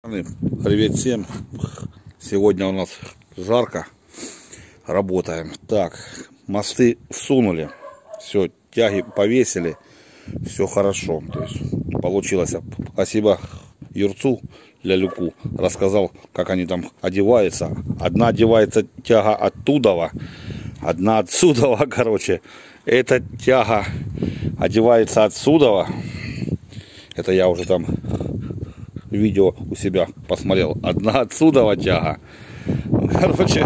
Привет всем. Сегодня у нас жарко. Работаем. Так, мосты всунули. Все, тяги повесили. Все хорошо. То есть получилось. Спасибо Юрцу Лялюку. Рассказал, как они там одеваются. Одна одевается тяга оттуда, одна отсюда, короче. Эта тяга одевается отсюда. Это я уже там видео у себя посмотрел. Одна отсюда тяга. Короче,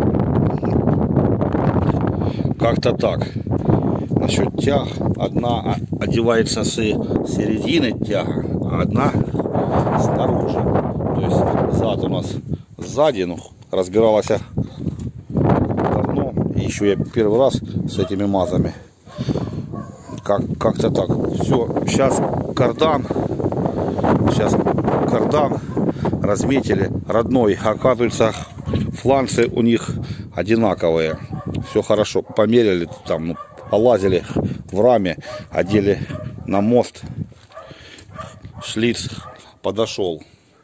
как-то так. Насчет тяг. Одна одевается с середины тяга, а одна снаружи. То есть зад у нас сзади, ну, разбиралась давно. И еще я первый раз с этими мазами. Как-то так. Все, сейчас кардан. Разметили родной. Оказывается, фланцы у них одинаковые. Все хорошо. Померили там, ну, полазили в раме, одели на мост. Шлиц подошел.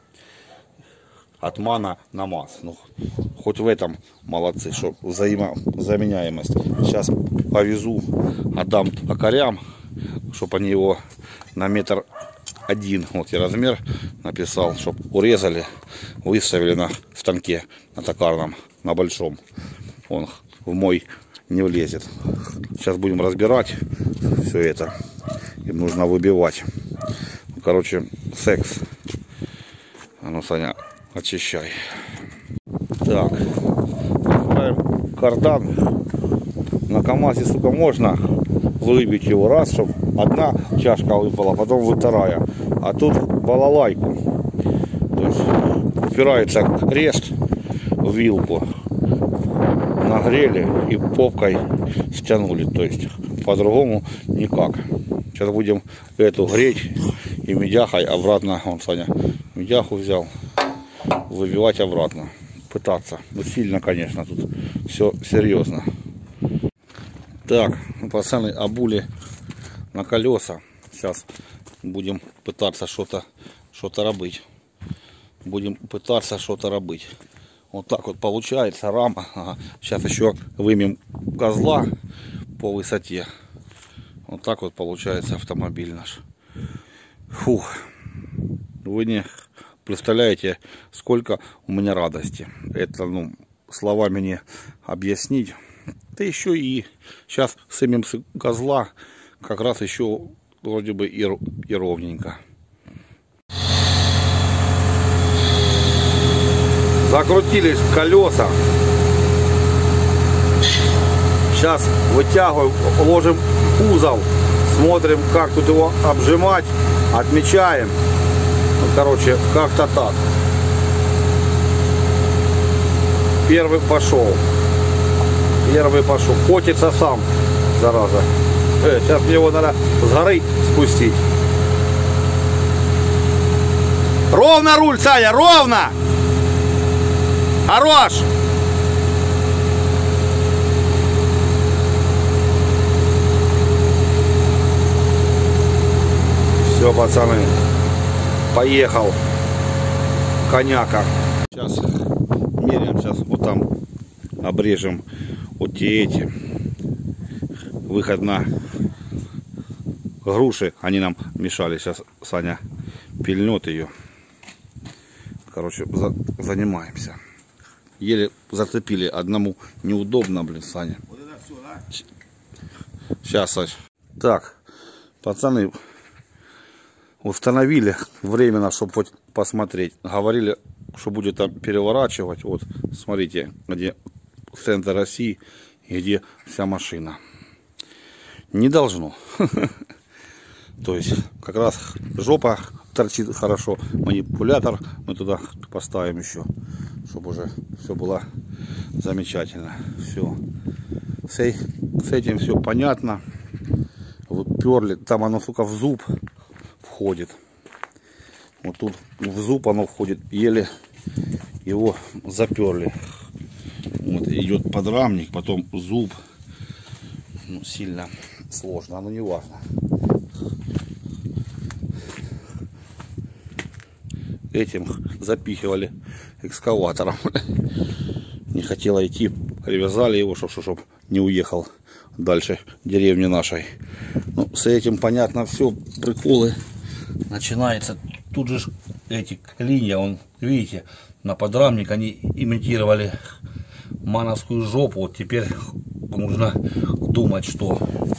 От мана на маз. Ну, хоть в этом молодцы, что взаимозаменяемость. Сейчас повезу, отдам токарям, чтобы они его на 1,1 м. Вот я размер написал, чтобы урезали, выставили на станке, на токарном, на большом. Он в мой не влезет. Сейчас будем разбирать все это. Им нужно выбивать. Короче, секс. А ну, Саня, очищай. Так, открываем кардан. На КамАЗе, сука, можно выбить его раз, чтобы одна чашка выпала, потом вторая. А тут балалайку. То есть упирается крест в вилку. Нагрели и попкой стянули. То есть по-другому никак. Сейчас будем эту греть и медяхой обратно. Вон Саня медяху взял. Выбивать обратно. Пытаться. Ну, сильно, конечно, тут все серьезно. Так, пацаны обули на колеса. Сейчас будем пытаться что-то робить. Будем пытаться что-то робить. Вот так вот получается рама. Ага. Сейчас еще вымем козла по высоте. Вот так вот получается автомобиль наш. Фух. Вы не представляете, сколько у меня радости. Это, ну, словами не объяснить. Да еще и сейчас сымем с козла как раз еще вроде бы и ровненько. Закрутились колеса. Сейчас вытягиваем, ложим кузов, смотрим, как тут его обжимать, отмечаем. Ну, короче, как-то так. Первый пошел. Котится сам, зараза. Сейчас мне его надо с горы спустить. Ровно руль, Саня, ровно! Хорош! Все, пацаны, поехал коняка. Сейчас меряем, сейчас вот там обрежем вот эти. Выход на груши, они нам мешали. Сейчас Саня пильнет ее. Короче, занимаемся. Еле зацепили. Одному неудобно, блин, Саня. Вот это все, да? Сейчас, Саш. Так, пацаны, установили временно, чтобы хоть посмотреть. Говорили, что будет там переворачивать. Вот, смотрите, где центр России и где вся машина. Не должно. То есть как раз жопа торчит хорошо. Манипулятор мы туда поставим еще, чтобы уже все было замечательно. Все. С этим все понятно. Вот перли. Там оно, сука, в зуб входит. Вот тут в зуб оно входит. Еле его заперли. Вот идет подрамник, потом зуб. Ну, сильно сложно, но не важно. этим запихивали экскаватором. Не хотела идти, привязали его, чтобы не уехал дальше деревни нашей. Ну, с этим понятно все, приколы начинается. Тут же эти клинья, он, видите, на подрамник они имитировали мановскую жопу. Вот теперь нужно думать, что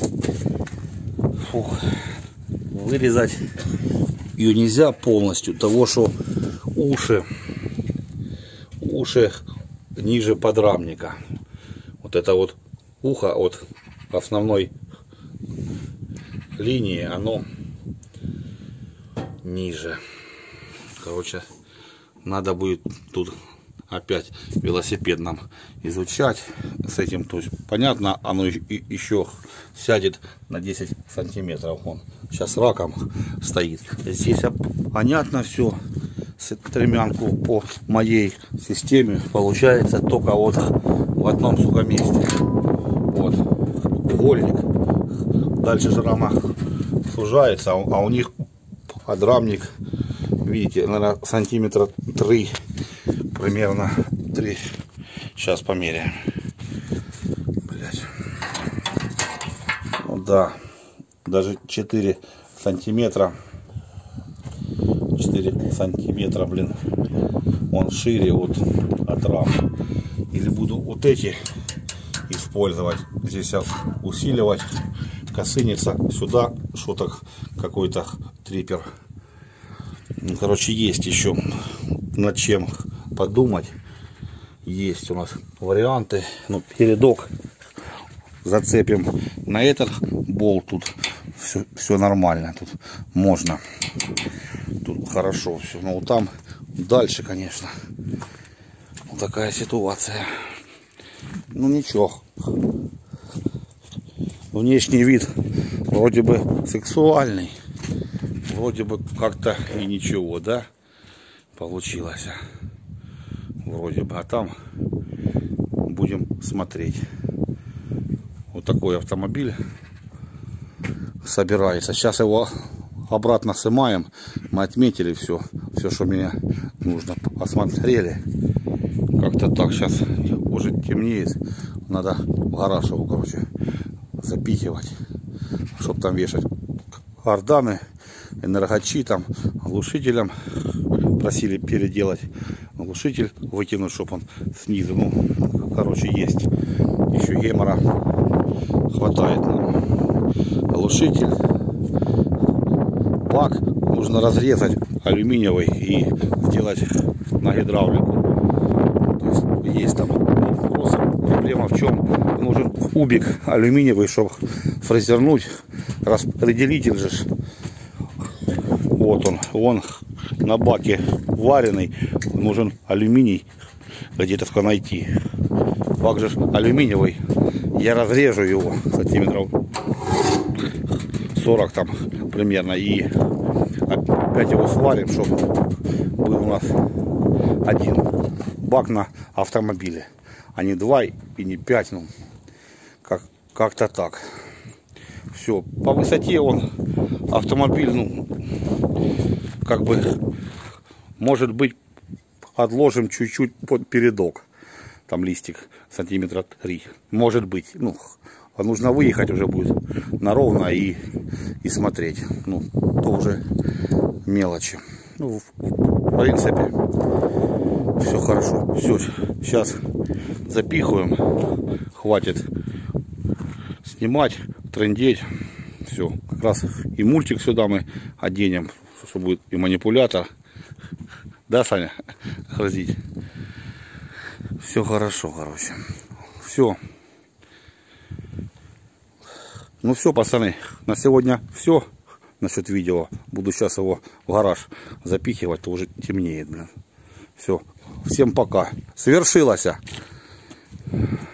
вырезать ее нельзя полностью, того что уши ниже подрамника. Вот это вот ухо от основной линии, оно ниже. Короче, надо будет тут опять велосипед нам изучать с этим. То есть понятно, оно еще сядет на 10 сантиметров. Он сейчас раком стоит. Здесь понятно все. Стремянку по моей системе получается только вот в одном, сука, месте. Вот угольник. Дальше же рама сужается, а у них подрамник, видите, наверное, сантиметра 3, примерно 3. Сейчас померяем. Блять. Ну да, даже 4 сантиметра. 4 сантиметра, блин, он шире вот от рамы. Или буду вот эти использовать, здесь усиливать, косынется, сюда что-то, какой-то трипер. Ну, короче, есть еще над чем подумать. Есть у нас варианты. Ну, передок зацепим на этот болт, тут все нормально, тут можно, тут хорошо все. Но вот там дальше, конечно, вот такая ситуация. Ну ничего, внешний вид вроде бы сексуальный, вроде бы как-то и ничего, да, получилось вроде бы, а там будем смотреть. Вот такой автомобиль собирается. Сейчас его обратно снимаем. Мы отметили все, что мне нужно, осмотрели. Как-то так. Сейчас уже темнеет. Надо в гараж его, короче, запихивать, чтобы там вешать карданы, энергочи, там глушителем просили переделать. Глушитель вытянуть, чтобы он снизу, ну, короче, есть. Еще гемора хватает нам. Глушитель, бак нужно разрезать алюминиевый и сделать на гидравлику. То есть там вопрос. Проблема в чем? Нужен кубик алюминиевый, чтобы фрезернуть. Распределитель же, вот он на баке вареный. Нужен алюминий где-то найти. Бак же алюминиевый. Я разрежу его сантиметров 40 там примерно, и опять его сварим, чтобы был у нас один бак на автомобиле, а не 2 и не 5, ну как-то так. Все, по высоте он автомобиль, ну как бы, может быть, отложим чуть-чуть под передок, там листик сантиметра 3, может быть, ну, нужно выехать уже будет на ровно и смотреть, ну, тоже мелочи. Ну, в принципе, все хорошо. Все, сейчас запихиваем, хватит снимать, трындеть. Все, как раз и мультик сюда мы оденем, что будет и манипулятор. Да, Саня? Грозить. Все хорошо, короче. Все. Ну все, пацаны, на сегодня все насчет видео. Буду сейчас его в гараж запихивать, то уже темнеет, блин. Все. Всем пока. Свершилось.